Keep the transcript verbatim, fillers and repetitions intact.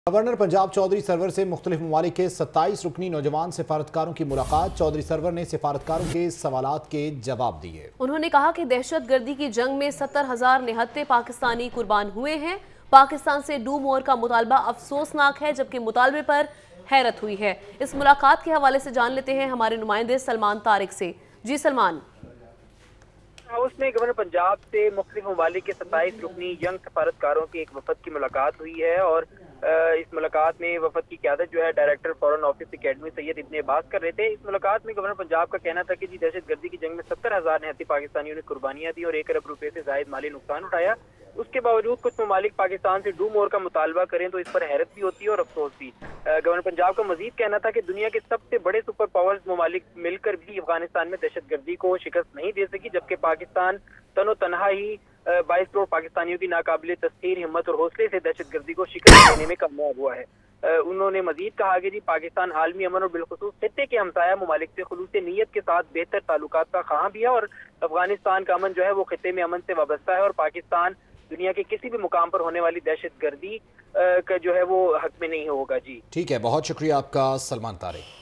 Governor Punjab Chaudhary server से मुख्तलिफ ममालिक के सत्ताईस रुकनी नौजवान सिफारतकारों की मुलाकात। चौधरी सरवर ने सिफारतकारों के सवालात के जवाब दिए। उन्होंने कहा कि दहशत गर्दी की जंग में सत्तर हजार निहत्ते पाकिस्तानी कुर्बान हुए हैं। पाकिस्तान से डू मोर का मुतालबा अफसोसनाक है, जबकि मुतालबे पर हैरत हुई है। इस मुलाकात के हवाले से जान लेते हैं हमारे नुमाइंदे सलमान तारिक से। जी सलमान। उसमें गवर्नर पंजाब से मुख्तलिफ ममालिक के सत्ताईस रुकनी यंग सफारतकारों की एक वफद की मुलाकात हुई है और इस मुलाकात में वफद की क़यादत जो है director Foreign Office Academy Syed Ibn Abbas कर रहे थे। इस मुलाकात में गवर्नर पंजाब का कहना था कि जी दहशत गर्दी की जंग में सत्तर हजार निहत्ती पाकिस्तानियों ने कुर्बानियां दी और एक अरब रुपए से जायद माली नुकसान उठाया। उसके बावजूद कुछ ममालिक पाकिस्तान से डू मोर का मुतालबा करें तो इस पर हैरत भी होती है और अफसोस भी। गवर्नर पंजाब का मजीद कहना था कि दुनिया के सबसे बड़े सुपर पावर्स ममालिक मिलकर भी अफगानिस्तान में दहशत गर्दी को शिकस्त नहीं दे सकी, जबकि पाकिस्तान तनो तनहा ही बाईस करोड़ पाकिस्तानियों की नाकाबिले तस्खीर हिम्मत और हौसले से दहशत गर्दी को शिकस्त देने में कामयाब हुआ है। उन्होंने मजीद कहा कि जी पाकिस्तान आलमी अमन और बिलखुसूस खित्ते के हमसाया ममालिक से खुलूस नीयत के साथ बेहतर ताल्लुकात का ख़्वाह भी है और अफगानिस्तान का अमन जो है वो खित्ते में अमन से वाबस्ता है और पाकिस्तान दुनिया के किसी भी मुकाम पर होने वाली दहशत गर्दी का जो है वो हक में नहीं होगा। जी ठीक है, बहुत शुक्रिया आपका सलमान तारिक।